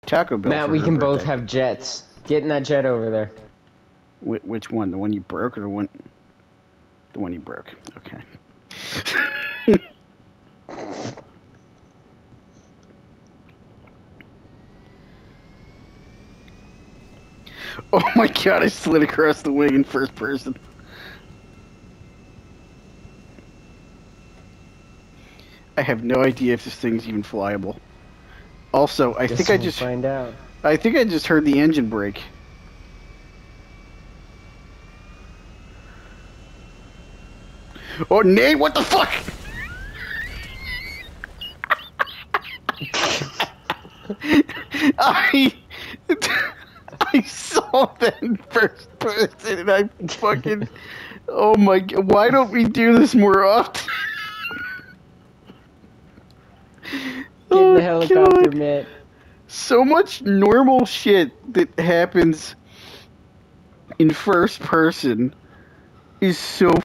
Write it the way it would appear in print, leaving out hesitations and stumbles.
Taco Bell. Matt, for we her can both birthday. have jets. Get in that jet over there. Which one? The one you broke or the one? The one you broke. Okay. Oh my god! I slid across the wing in first person. I have no idea if this thing's even flyable. Also, I think We'll find out. I think I just heard the engine brake. Oh, Nate, what the fuck? I saw that in first person and I fucking... Oh my god, why don't we do this more often? Get in the helicopter, Matt. So much normal shit that happens in first person is so